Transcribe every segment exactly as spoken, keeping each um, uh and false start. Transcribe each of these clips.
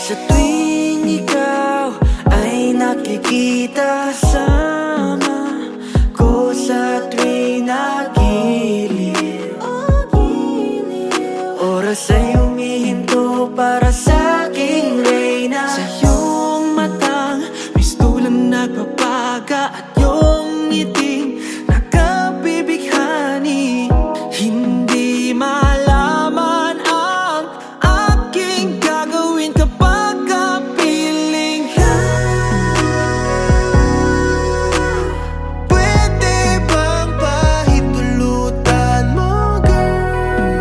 Sa tuwing ikaw ay nakikita, sama ko sa tuwing nagilid. Oras ay humihinto para sa aking reyna. Sa iyong matang mistulang nagpapaga at iyong ngiting nakabibighani. Hindi malaman ang aking gagawin kapag kapiling ka. Pwede bang pahintulutan mo, girl?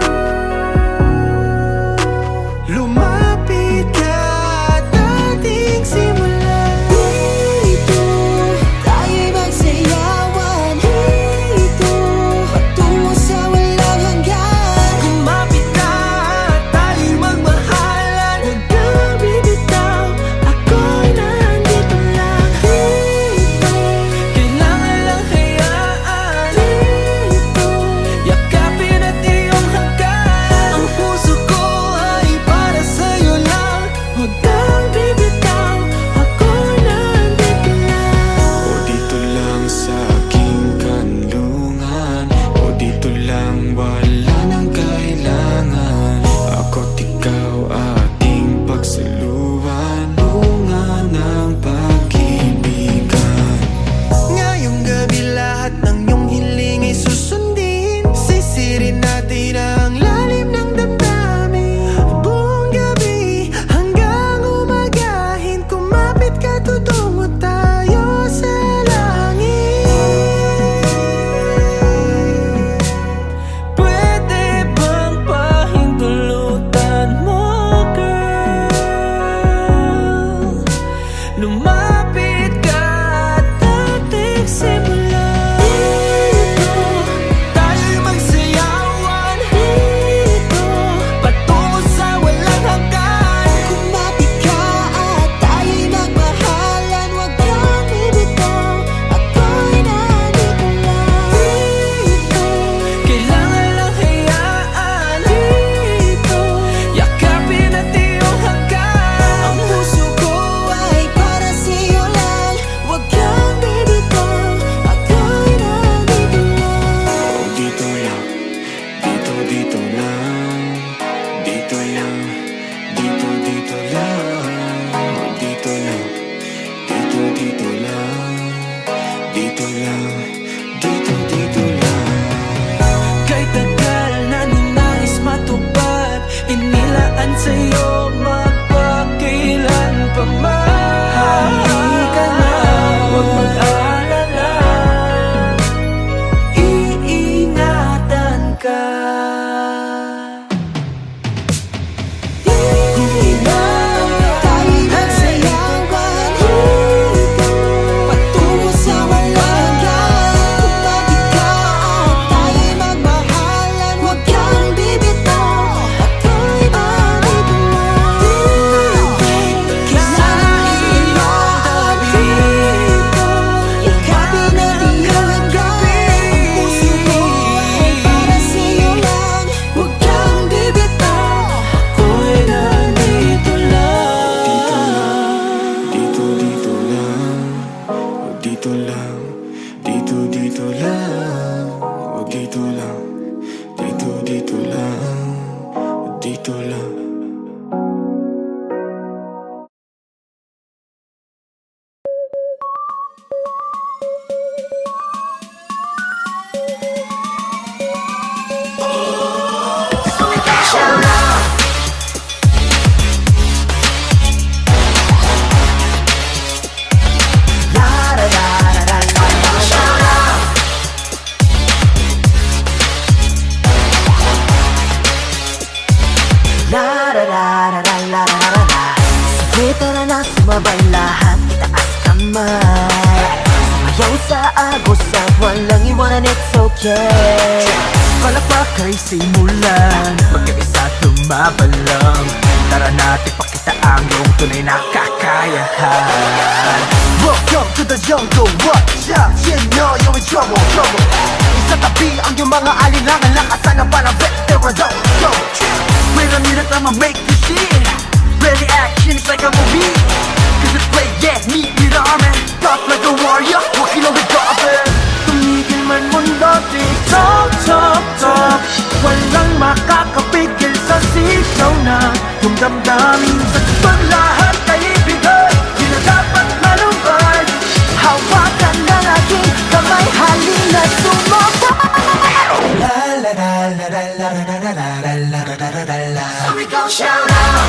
Lumapit ka at ating simulan. Dito tayo'y magsayawan. Dito patungo sa walang hanggan. Kumapit ka at tayo'y magmahalan. Huwag kang bibitaw, ako'y nandito lang. Dito kailangan lang hayaan. Dito yakapin at iyong hanggan. Ang puso ko ay para sa'yo lang. Huwag kang bibitaw, ako'y nandito lang. O dito lang sa aking kanlungan, o dito lang wala nang kailangan. Ako't ikaw ating pagsaluhan, bunga ng pag-ibigan. Ngayong gabi lahat ng iyong hiling ay susundin. Sisirin natin ang lalim ng damdamin. Buong gabi hanggang umagahin. Kumapit ka, tutungo tayo sa langit. Pwede bang pahintulutan mo, girl? Lumapit ka at ating simulan. Dito tayo'y magsayawan. Dito patungo sa walang hanggan. Kumapit ka at tayo'y magmahalan. Huwag kang bibitaw, ako'y nandito lang. Dito kailangan lang hayaan. Dito yakapin at iyong hanggan. Ang puso ko ay para sa'yo lang. Huwag kang bibitaw, ako'y nandito lang. O dito lang, dito dito lang, dito lang, dito dito lang. O dito lang, dito dito lang, dito lang, dito dito lang. Kay tagal na ninais matupad, inilaan sa'yo magpakailan pa man. Halika na, huwag mag-alala, iingatan ka. Dito tayo'y magsayawan. Dito patungo sa walang hanggan. Kumapit ka at tayo'y magmahalan. Huwag kang bibitaw, ako'y nandito lang. Dito kailangan iyong dito yakapin at iyong hanggan. Ang puso ko ay para sa'yo lang. Huwag kang bibitaw, ako'y nandito lang. Dito dito lang, o dito lang, dito dito lang, o dito lang, dito dito lang, o dito lang. Sige, tara na, sumabay lahat, itaas kamay. Sumayaw sa agos at walang iwanan, it's okay. Palakpak ay simulan, magkaisa tumabalang. Tara natin pakita ang iyong tunay na kakayahan. Welcome to the jungle, watch out, you know you're in trouble, trouble. Isa tabi ang iyong mga alinlangan, lakasan ng parang veteran, go, go. Wait a minute, I'ma make this shit. Ready action, it's like damdamin. Sa tupang lahat kaibigan, di na dapat malumbay. Hawakan ng aking kamay, halina sumabay. La la la la la la la la la la la la la la. Sumigaw shout out.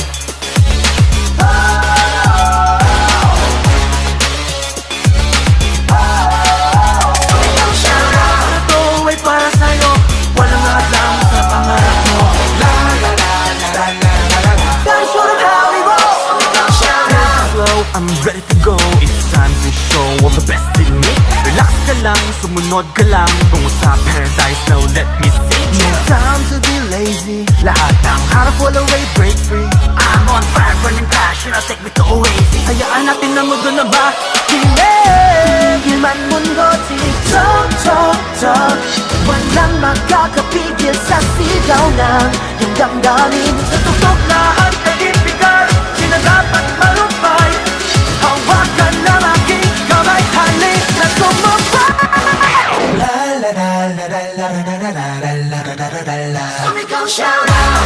I'm ready to go, it's time to show all the best in me. Relax ka lang, sumunod ka lang. Kung sa paradise, now let me see. No time to be lazy. Lahat ng harap, all away, break free. I'm on fire, burning passion, I'll take me to Oasis. Hayaan natin na mundo na ba? Kilig, man mundo, tik-tok, tok, tok. Walang makakapigil sa sigaw ng yung damdamin. Sa tuktok lahat kaibigan, di na dapat malumbay. Hawakan ng aking kamay, halina sumabay. La la la la la la la la la la la la la la. Sumigaw shout out.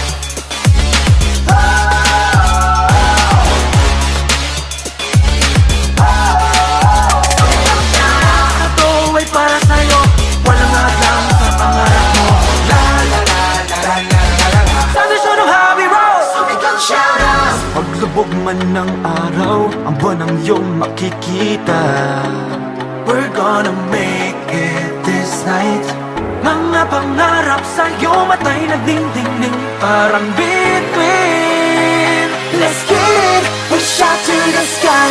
Sumigaw shout out. Ito ay para sa'yo, walang hadlang sa pangarap mo. La la la la la la la la. Sana siya ng happy road. Sumigaw shout out. Paglubog man ng araw, ang buwan ang iyong makikita. We're gonna make it this night. Mga pangarap sa'yo, matay nagding-ding-ding, parang bituin. Let's get it, we shout to the sky.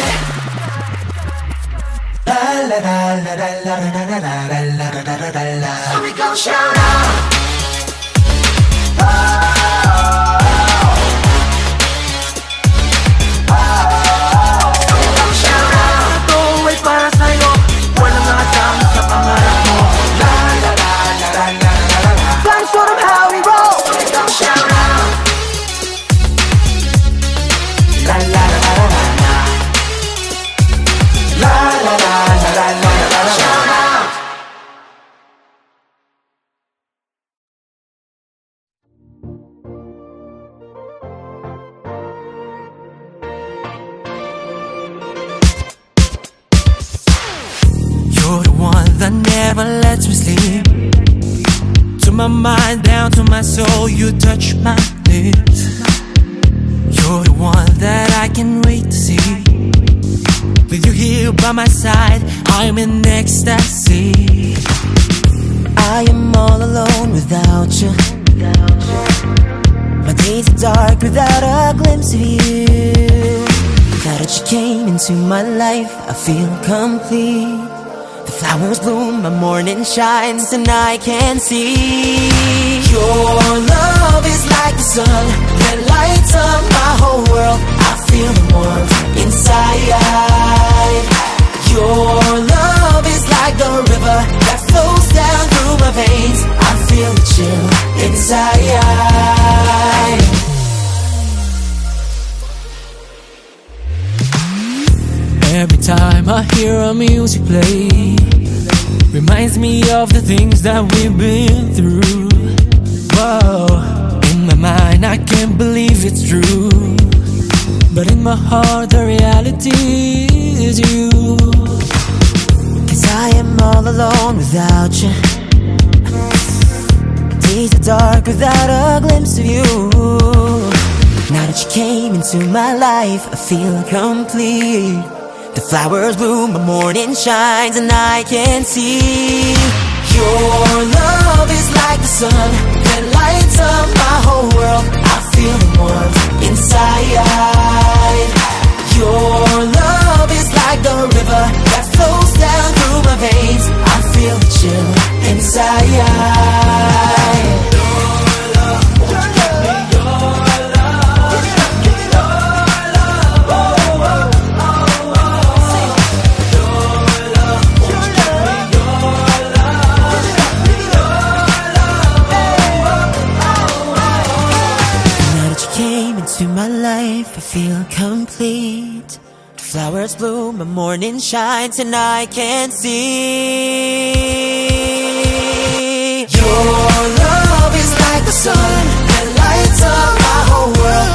La la la la la la la la la la la la la. So we gon' shout out. You're the one that never lets me sleep. To my mind, down to my soul, you touch my lips. You're the one that I can't wait to see. With you here by my side, I'm in ecstasy. I am all alone without you. My days are dark without a glimpse of you. Now that you came into my life, I feel complete. The flowers bloom, my morning shines, and I can see. Your love is like the sun that lights up my whole world. I feel the warmth inside. Your love is like the river that flows down through my veins. I feel the chill inside. Every time I hear our music play, reminds me of the things that we've been through. Whoa, in my mind I can't believe it's true, but in my heart the reality is you. Cause I am all alone without you. Days are dark without a glimpse of you. Now that you came into my life, I feel complete. The flowers bloom, my morning shines, and I can see. Your love is like the sun that lights up my whole world. I feel the warmth inside. Your love is like the river that flows down through my veins. I feel the chill inside. To my life, I feel complete. The flowers bloom, my morning shines, and I can see. Your love is like the sun that lights up my whole world.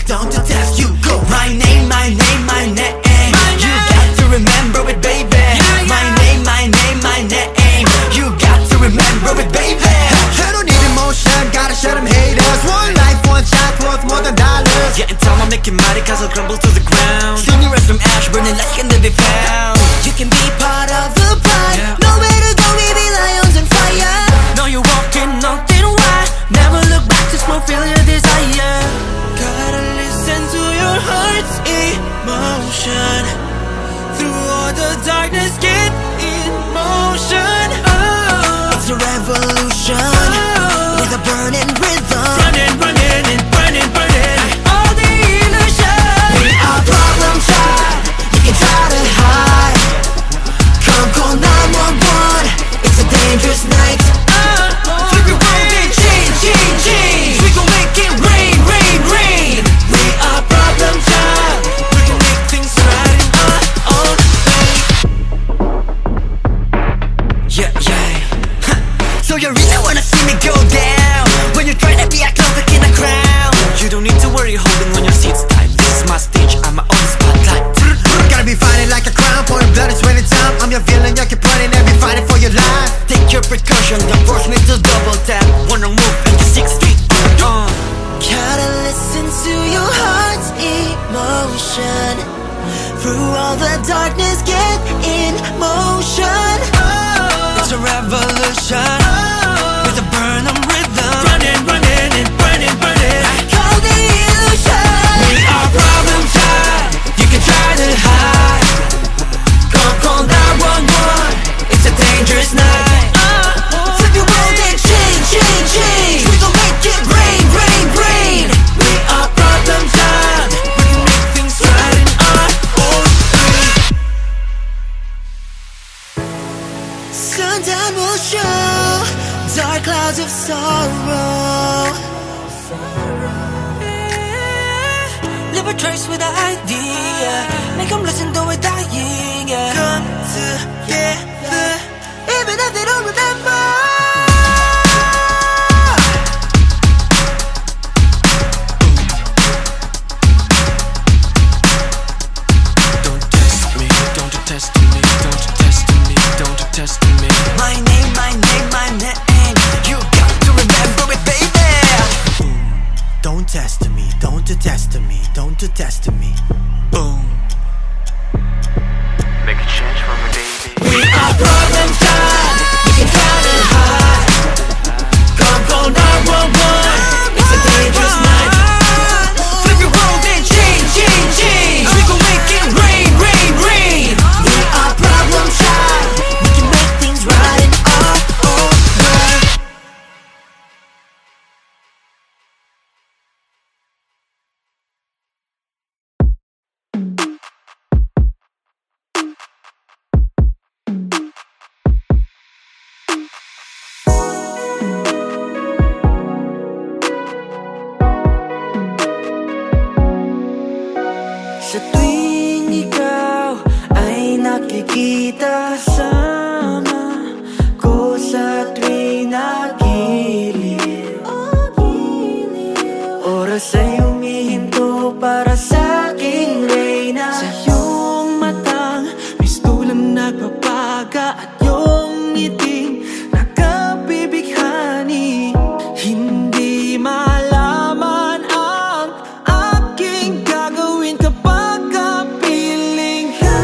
don't to test you, go. My name, my name, my name, you got to remember it, baby. My name, my name, my name, you got to remember it, baby. I don't need emotion, gotta shut them haters. One life, one shot, worth more than dollars. Yeah, and time I'll make it mighty cause I'll crumble to the ground. Seen you rise from ash, burning like can never be found. You can be part of the pride, yeah. Nowhere to go, we be lions on fire. Know you're walking, nothing wide. Never look back, just fulfill your desire. Gotta listen to your heart's emotion. Through all the darkness, get in motion. Oh, it's a revolution, oh, with a burning rhythm. Running, running, and burning, burning. All the illusion. We are problem child. You can try to hide. Come call nine one one. It's a dangerous night. Oh, flip your world and change, change, change. We gon' make it rain, rain, rain. We are problem child. We can make things right in our own way. Yeah, yeah. Huh. So you really wanna see me go down? When you're trying to be a clown in a crown. You don't need to worry holding on your seats tight. This is my stage, I'm my own spotlight. Gotta be fighting like a crown, pouring blood is when it's time. I'm your villain, you keep running and be fighting for your life. Take your precaution, don't force me to double tap. Wanna move into six feet uh. Gotta listen to your heart's emotion. Through all the darkness, get in motion. Oh, it's a revolution, oh, with a burning rhythm. Running, running, and burning, burning. Call the illusion. We are problem child. You can try to hide. Come call nine one one. It's a dangerous night. Oh, flip your world and change, change, change. We gon' make it rain, rain, rain. We are problem child. We can make things right in our own way. Sundown will show dark clouds of sorrow. Leave a trace with an idea. Make them listen to it dying, yeah. Come together, even if they don't remember. Don't test me, don't test me, don't test me, don't test me. My name, my name, my name, you got to remember it, baby. Don't test me, don't test me, don't test me. Boom. Make a change for me, baby. We are problem child. You can try to hide. Come call nine one one. It's a dangerous night. Flip your world and change, change, change. We gon' make it rain, rain, rain. We are problem child. We can make things right in our own way. Sa tuwing ikaw ay nakikita, kasama ko sa tuwing nagiliw. Oras ay humihinto para sa aking reyna. Sa iyong matang mistulang nagpapaga at iyong ngiting nakabibighani. Hindi malaman ang aking gagawin kapag kapiling ka.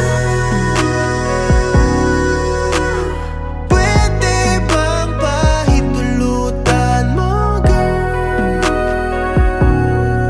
Pwede bang pahintulutan mo, girl?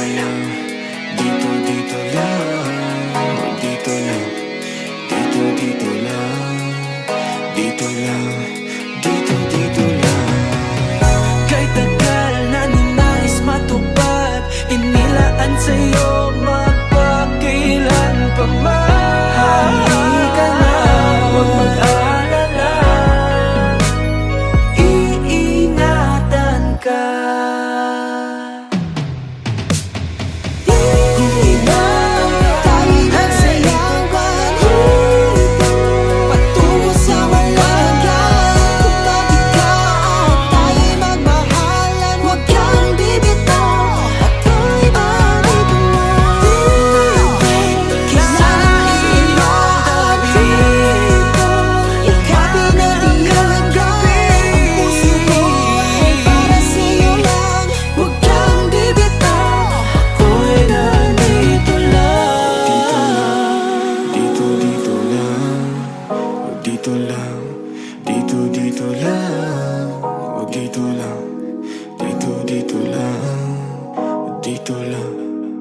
lang, dito, dito lang, dito lang, dito, dito lang, dito lang, dito, dito lang. Kay tagal na ninais matupad, inilaan sa'yo magpakilan pa man. Halika na, huwag mag-alala, iingatan ka. Dito lang, dito, dito lang, oh, dito lang, dito, dito lang, dito lang.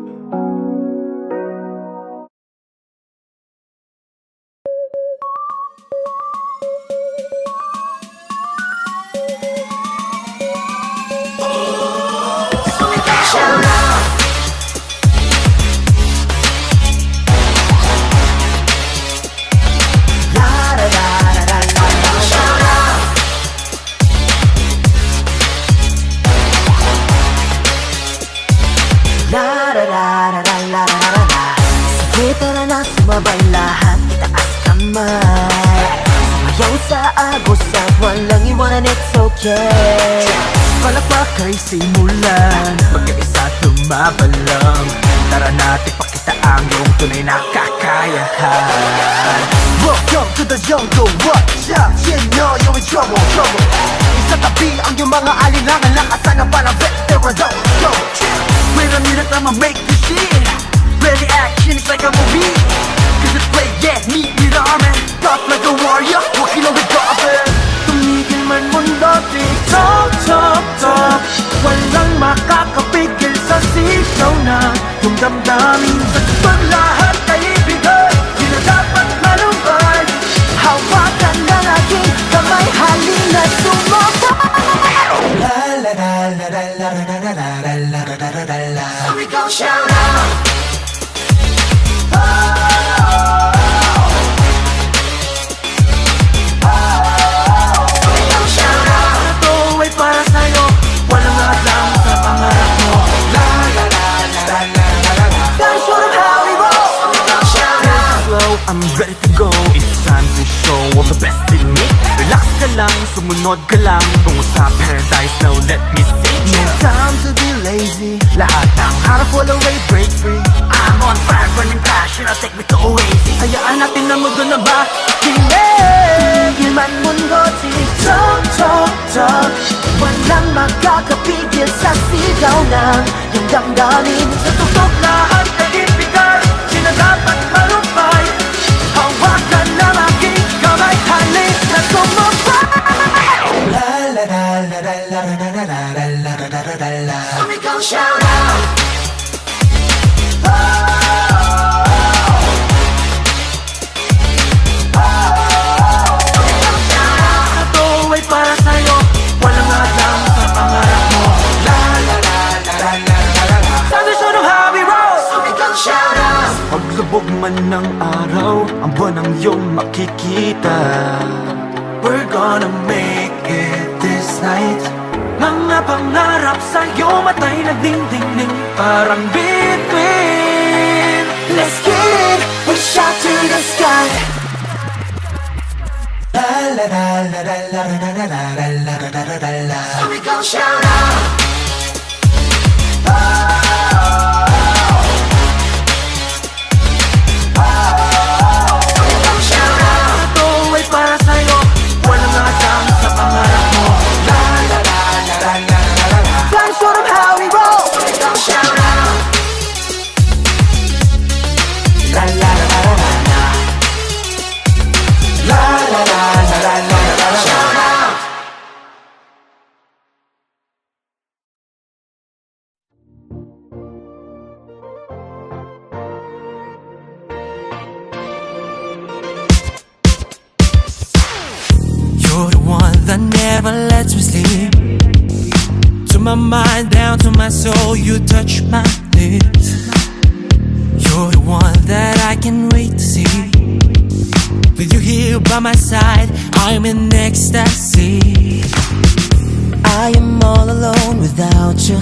Sige tara na, sumabay lahat, taas kamay. Sumayaw sa agos at walang iwanan, it's okay. Palakpak ay simulan, magkaisa tumabalang. Tara natin pakita ang iyong tunay na kakayahan. Welcome to the jungle, watch out, you know you're in trouble, trouble. Isa tabi ang iyong mga alinlangan, lakasan ng parang veteran, go, go. Wait a minute, I'ma make this shit. Ready action, it's like a movie. Cause it's play, yeah, meet me the army. Tough like a warrior, walking on the carpet. Tumigil man mundo, tick-tock, tock, tock. Walang makakapigil sa sigaw na yung damdamin sa tutong lahat kaibigan. Di na dapat malumbay. Hawakan ng aking kamay, halina sumabay. La la la la la la la la la la la la la la. So we gon' shout out. I'm ready to go, it's time to show all the best in me. Relax ka lang, sumunod ka lang. Tungo sa paradise, now let me sing. No time to be lazy. Lahat ng harap fall away, break free. I'm on fire, burning passion, I'll take me to Oasis. Hayaan natin na mundo na ba? Tingin man mundo, tick-tock, tock, tock. Walang makakapigil sa sigaw ng yung damdamin. Sa tutok lahat kaibigan, di na dapat malumbay. Hawakan ng aking kamay, halina sumabay. La la la la la la la la la la la la la la. So we gon' shout out. Ito ay para sa'yo, walang hadlang sa pangarap mo. La la la la la la la la. Tradisyon ng Javi Rose. So we gon' shout out. Paglubog man ng araw, ang buwan ang iyong makikita. We're gonna make it this night. Mga pangarap sa'yo, matay nagdingdingning parang bituin. Let's get it, we shout to the sky. La la la la la la la la la la la la la. So we gon' shout out. never lets me sleep. To my mind, down to my soul, you touch my lips. You're the one that I can't wait to see. With you here by my side, I'm in ecstasy. I am all alone without you.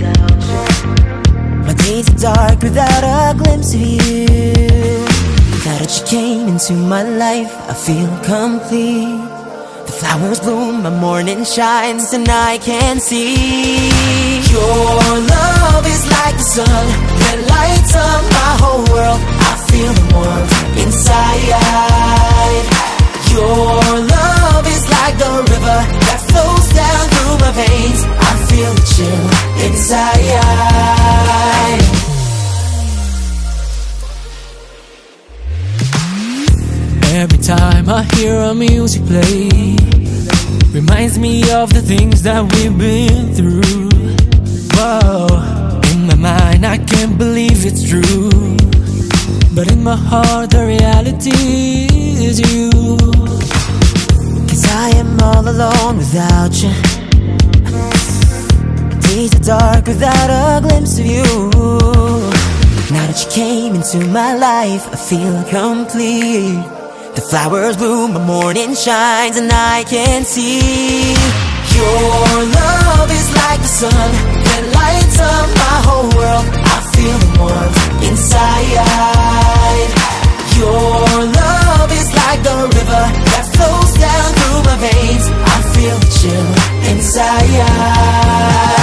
My days are dark without a glimpse of you. Now that you came into my life, I feel complete. The flowers bloom, my morning shines, and I can see. Your love is like the sun that lights up my whole world. I feel the warmth inside. Your love is like the river that flows down through my veins. I feel the chill inside. Every time I hear our music play, reminds me of the things that we've been through. Whoa, in my mind I can't believe it's true, but in my heart the reality is you. Cause I am all alone without you. Days are dark without a glimpse of you. Now that you came into my life, I feel complete. The flowers bloom, my morning shines, and I can see. Your love is like the sun that lights up my whole world. I feel the warmth inside. Your love is like the river that flows down through my veins. I feel the chill inside.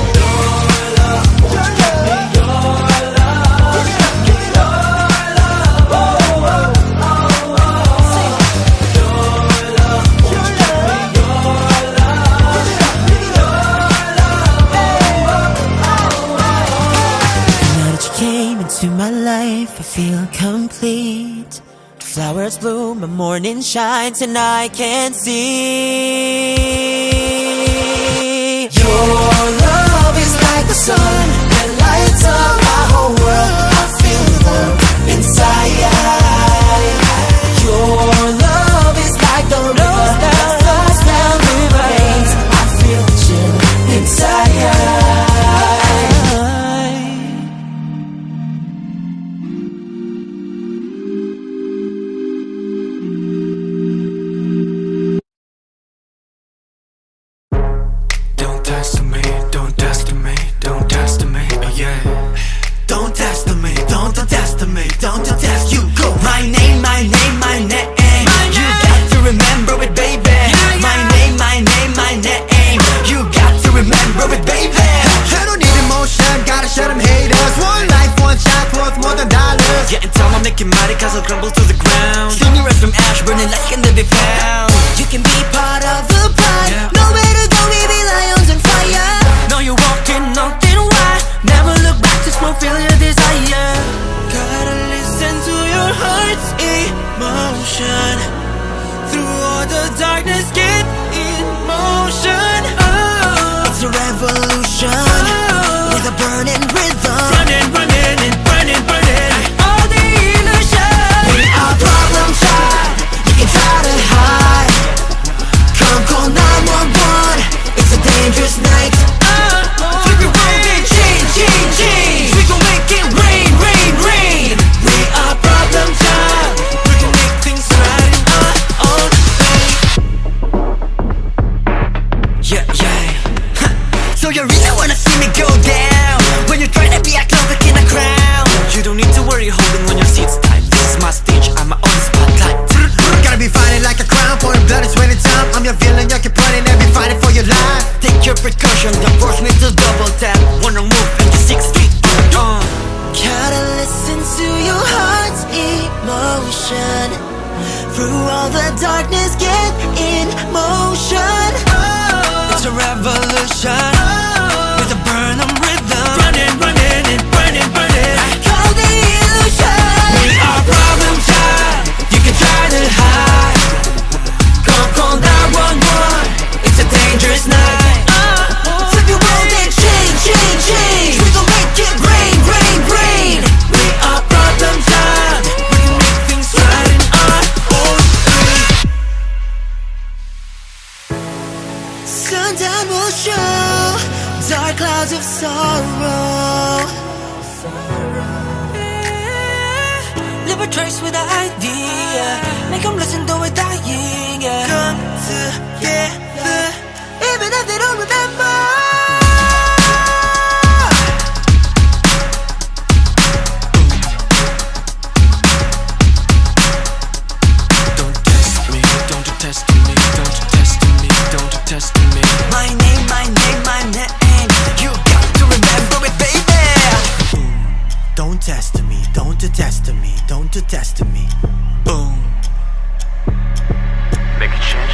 To my life, I feel complete. The flowers bloom, my morning shines, and I can see. Your love is like the sun that lights up my whole world. I feel the warmth inside. Your love is like the river that flows down through my veins. I feel the chill inside. Cause I'll crumble to the ground. See me rise from ash, burning light can never be found. You can be part of the pride. Yeah. Nowhere to go, we be lions on fire. No, you're walking, nothing wide. Never look back, just fulfill your desire. Gotta listen to your heart's emotion. Through all the darkness, get in motion. Oh, it's a revolution. Oh, with a burning rhythm. Running, running, and burning, burning. Problem child, you can try to hide. Come call nine one one, it's a dangerous night. Flip your world and change, change, change. We gon' make it rain, rain, rain. We are problem child. We gon' make things right in our own way. Yeah, yeah. So you really wanna see me go down? When you try to be a clown in a crown. You don't need to worry holding on your seats tight. This is my stage, I'm my own spotlight. Gotta be fighting like a crown, pouring blood is winning time. I'm your villain, you keep running and be fighting for your life. Take your precaution, don't force me to double tap. One wrong move and you're six feet on. Gotta listen to your heart's emotion. Through all the darkness, get in motion. Oh, it's a revolution. Oh, with a burning rhythm. Running, running, and burning, burning. I call the illusion. We are problem child. You can try to hide. Come call nine one one. It's a dangerous night. Oh, flip your world and change, change, change. We gon' make it rain, rain, rain. We are problem child. We can make things right in our own way. a trace with the idea. Make them listen to it dying, yeah. Come together, even if they don't remember. Don't test me, don't you test me, don't you test me, don't you test me. My name, my name, my name. You got to remember it, baby. Don't test me, don't you test me, don't you test me. Boom. Make a change.